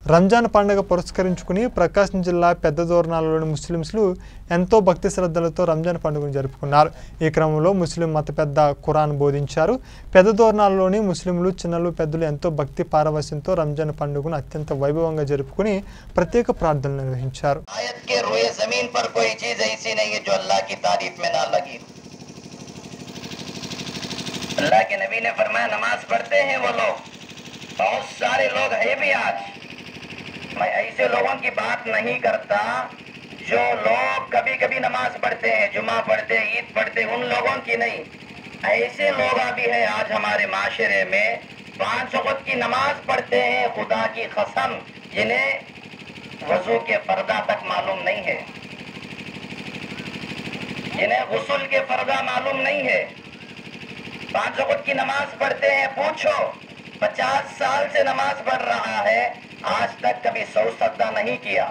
రంజాన్ పండుగ పురస్కరించుకుని ప్రకాశం జిల్లా పెద్దదోర్నాలలోని ముస్లింలు ఎంతో భక్తి శ్రద్ధలతో రంజాన్ పండుగను జరుపుకున్నారు. ఈ క్రమంలో ముస్లిం మత పెద్ద ఖురాన్ బోధించారు. పెద్దదోర్నాలలోని ముస్లింలు చిన్నలు పెద్దలు ఎంతో భక్తి పారవశ్యంతో రంజాన్ పండుగను అత్యంత వైభవంగా జరుపుకుని ప్రత్యేక ప్రార్థనలు నిర్వహించారు. अल्लाह के नबी ने फरमाया नमाज पढ़ते हैं वो लोग, बहुत सारे लोग हैं भी आज। मैं ऐसे लोगों की बात नहीं करता जो लोग कभी कभी नमाज पढ़ते हैं, जुमा पढ़ते हैं, ईद पढ़ते हैं, उन लोगों की नहीं। ऐसे लोग भी हैं आज हमारे माशरे में 5 वक्त की नमाज पढ़ते हैं, खुदा की कसम, जिन्हें वजू के पर्दा तक मालूम नहीं है, जिन्हें गुस्ल के पर्दा मालूम नहीं है, 5 वक्त की नमाज पढ़ते हैं। पूछो 50 साल से नमाज पढ़ रहा है, आज तक कभी 100 सजदा नहीं किया।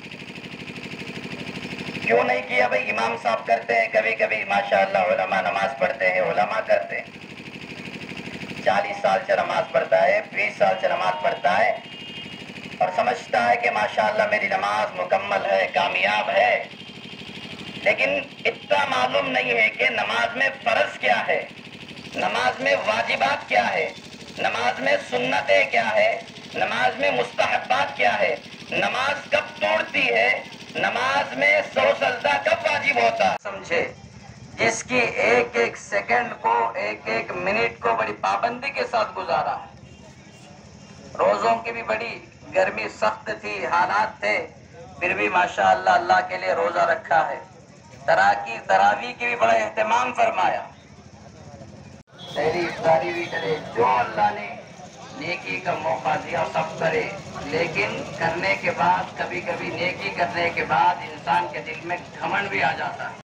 क्यों नहीं किया भाई? इमाम साहब करते हैं कभी कभी, माशाअल्लाह उलमा नमाज पढ़ते हैं, उलमा करते हैं। 40 साल से नमाज पढ़ता है, 20 साल से नमाज पढ़ता है और समझता है कि माशाअल्लाह मेरी नमाज मुकम्मल है, कामयाब है। लेकिन इतना मालूम नहीं है कि नमाज में फर्ज क्या है, नमाज में वाजिबात क्या है, नमाज में सुन्नतें क्या है, नमाज में मुस्तहब्बात क्या है, नमाज कब तोड़ती है, नमाज में 100 सजदा कब वाजिब होता है। समझे, जिसकी एक एक सेकंड को, एक एक मिनट को बड़ी पाबंदी के साथ गुजारा है। रोजों की भी बड़ी गर्मी सख्त थी, हालात थे, फिर भी माशाअल्लाह अल्लाह के लिए रोजा रखा है। तरावी की भी बड़ा एहतमाम फरमाया, इफ्तारी भी करे, जो अल्लाह ने नेकी का मौका दिया सब करे। लेकिन करने के बाद, कभी कभी नेकी करने के बाद इंसान के दिल में घमंड भी आ जाता है।